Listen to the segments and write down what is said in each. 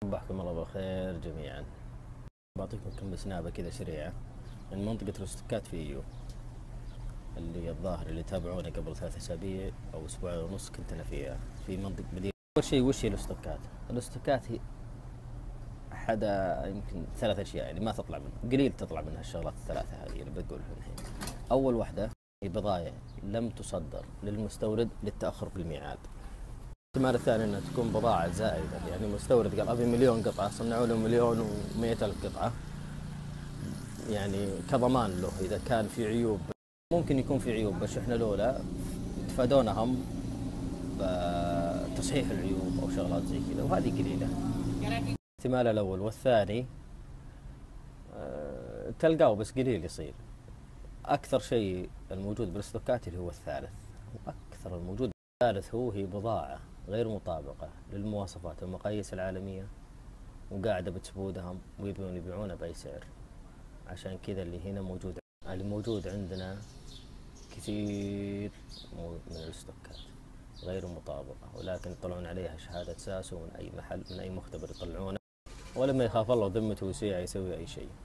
صبحكم الله بالخير جميعا. بعطيكم كم سنابة كذا سريعة من منطقة الاستوكات في ايو، اللي الظاهر اللي تابعونا قبل 3 أسابيع او اسبوع ونص كنت انا فيها في منطقة مدينة. اول شيء وش هي الاستوكات؟ الاستوكات هي حدا يمكن 3 اشياء يعني ما تطلع منها، قليل تطلع منها الشغلات الثلاثة هذه اللي بقولها الحين. اول واحدة هي بضائع لم تصدر للمستورد للتأخر بالميعاد. الاحتمال الثاني انها تكون بضاعة زائدة، يعني المستورد قال ابي 1,000,000 قطعة، صنعوا له 1,100,000 قطعة، يعني كضمان له اذا كان في عيوب. ممكن يكون في عيوب بس احنا لولا تفادونا هم بتصحيح العيوب او شغلات زي كذا، وهذه قليلة. الاحتمال الاول، والثاني تلقاه بس قليل يصير. اكثر شيء الموجود بالاستوكات اللي هو الثالث، واكثر الموجود الثالث هي بضاعة غير مطابقة للمواصفات والمقاييس العالمية، وقاعدة بتسبودهم ويبون يبيعونه بأي سعر. عشان كذا اللي هنا موجود، اللي موجود عندنا كثير من الاستوكات غير مطابقة، ولكن يطلعون عليها شهادة ساسو من أي محل من أي مختبر يطلعونه، ولما يخاف الله وذمته وسيعة يسوي أي شيء.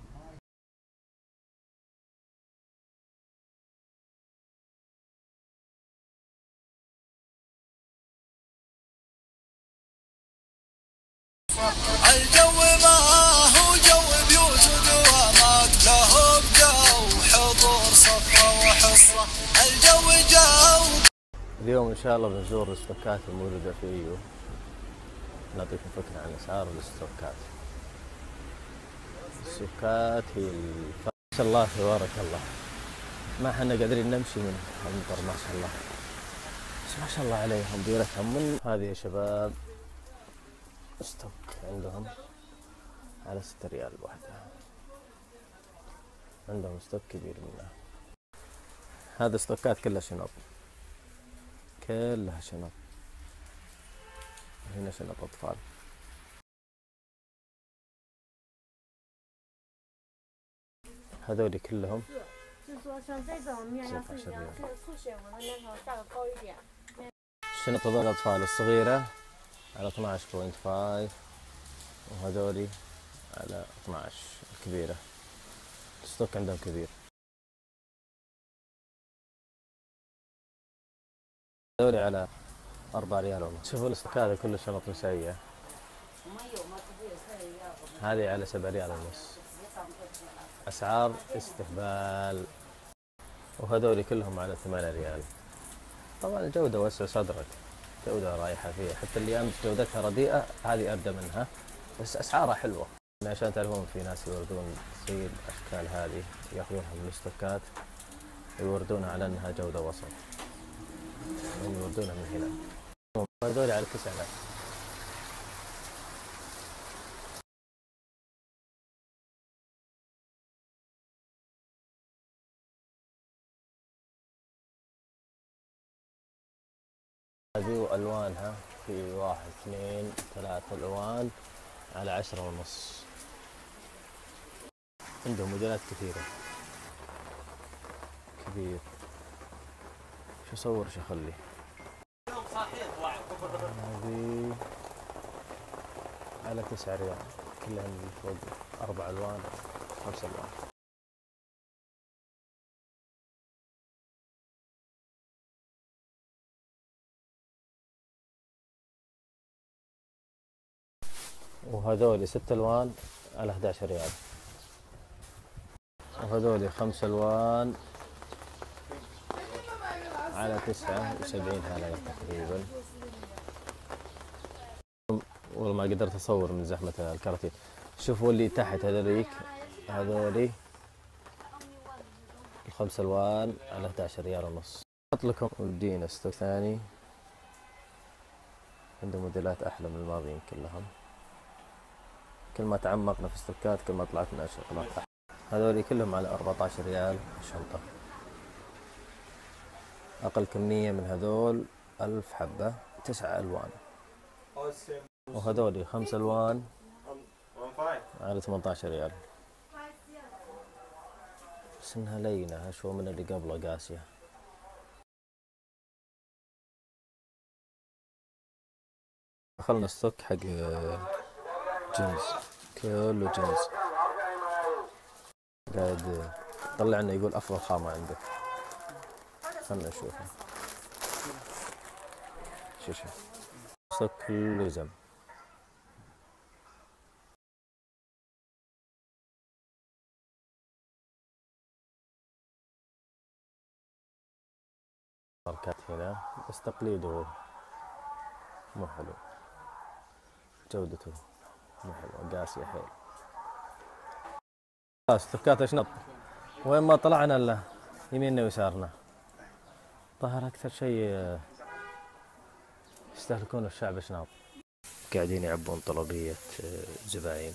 الجو ما هو جو بيوت ودوامات، له بجو حضور صفة وحصة. الجو جو. اليوم إن شاء الله بنزور الاستوكات الموجودة في إيو، نعطيكم فكرة عن أسعار الاستوكات. الاستوكات هي ما شاء الله تبارك الله، ما احنا قادرين نمشي من المطر ما شاء الله، بس ما شاء الله عليهم ديرتهم. من هذه يا شباب ستوك عندهم على 6 ريال الواحدة، عندهم ستوك كبير منها. هذا ستوكات كلها شنط، كلها شنط، هنا شنط أطفال. هذولي كلهم 19 ريال. الشنط هذول الأطفال الصغيرة على 12.5، وهذولي على 12 الكبيرة. الستوك عندهم كبير. هذولي على 4 ريال ونص. شوفوا الاستوك هذا كله شنط نسائية، هذه على 7 ريال ونص. أسعار استهبال. وهذولي كلهم على 8 ريال. طبعا الجودة وسع صدرك، جودة رايحة فيها، حتى اللي أمس جودتها رديئة هذه أردى منها، بس أسعارها حلوة. عشان تعرفون في ناس يوردون تصير أشكال هذه ياخذونها من الاستوكات ويوردونها على أنها جودة وسط، هم يوردونها من هنا. هذولي على 9 ريال. هذه ألوانها في 1 2 3 ألوان على 10 ونص. عندهم موديلات كثيرة كبير. شو أصور شو أخلي؟ هذه على 9 ريال، كلها اللي فوق 4 ألوان 5 ألوان. وهذول 6 ألوان على 11 ريال، وهذول 5 ألوان على 79 ريال تقريبا. والله ما قدرت أصور من زحمة الكراتين. شوفوا اللي تحت هذوليك، هذولي 5 ألوان على 11 ريال ونص. أحط لكم ودينا ستوك ثاني، عنده موديلات أحلى من الماضيين كلهم. كل ما تعمقنا في الستوكات كل ما طلعت لنا شغلات أحلى. هذولي كلهم على 14 ريال الشنطة. أقل كمية من هذول 1000 حبة 9 ألوان. وهذولي 5 ألوان على 18 ريال، بس إنها لينة أشوى من اللي قبله قاسية. دخلنا الستوك حق جينز، كله جينز. قاعد طلع لنا يقول افضل خامة عنده. خلنا نشوفه. شوف ستوك كله يزم. ماركات هنا بس تقليده مو حلو، جودته مو حلوة، قاسية حيل. ستوكات اشنط، وين ما طلعنا الا يميننا ويسارنا. ظهر اكثر شيء يستهلكون الشعب اشناط. قاعدين يعبون طلبية زباين،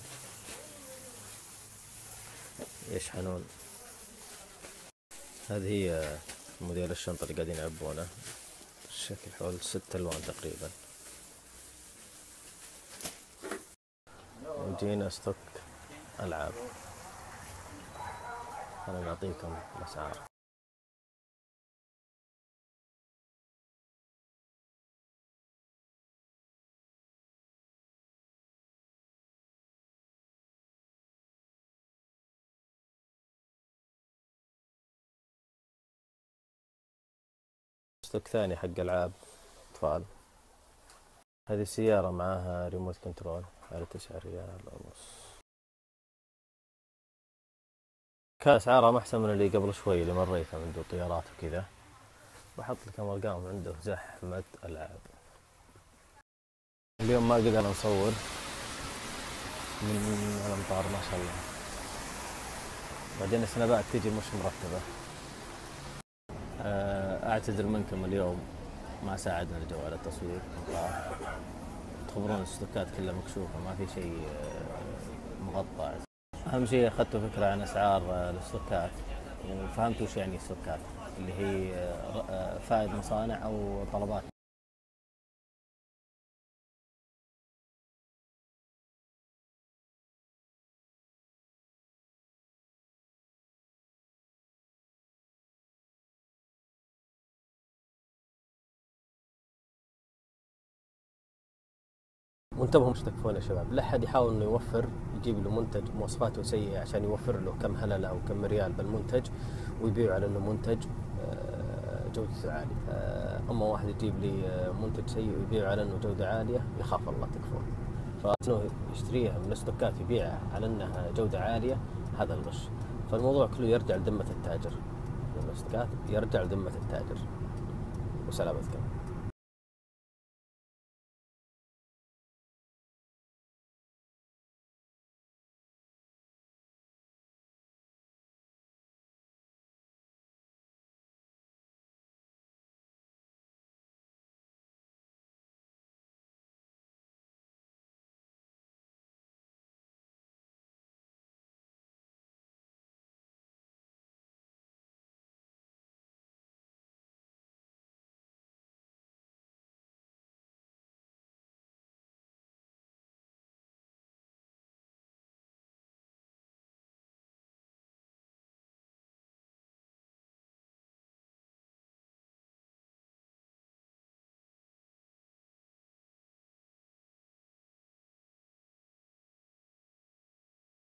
يشحنون. هذه هي موديل الشنطة اللي قاعدين يعبونه، الشكل حول 6 ألوان تقريبا. وجينا ستوك ألعاب، أنا نعطيكم الأسعار. ستوك ثاني حق ألعاب أطفال. هذه السيارة معاها ريموت كنترول على 9 ريال ونص. كان أسعارها محسن من اللي قبل شوي اللي مريته عنده طيارات وكذا. بحط لكم أرقام عنده. زحمة ألعاب. اليوم ما قدرنا نصور من الأمطار ما شاء الله. بعدين السنابات تجي مش مرتبة. أعتذر منكم اليوم ما ساعدنا الجو على التصوير. تخبرون الستوكات كلها مكشوفة، ما في شيء مغطى. أهم شيء أخذتوا فكرة عن أسعار الستوكات وفهمتوا وش يعني الستوكات، اللي هي فائد مصانع أو طلبات. وانتبهوا مش تكفون يا شباب، لا أحد يحاول إنه يوفر يجيب له منتج مواصفاته سيئة عشان يوفر له كم هللة أو كم ريال بالمنتج ويبيع على إنه منتج جودته عالية. أما واحد يجيب لي منتج سيء ويبيع على إنه جودة عالية، يخاف الله تكفون. فإنه يشتريها من الستوكات يبيعها على إنها جودة عالية، هذا الغش. فالموضوع كله يرجع لذمة التاجر. الستوكات يرجع لذمة التاجر. وسلامتكم.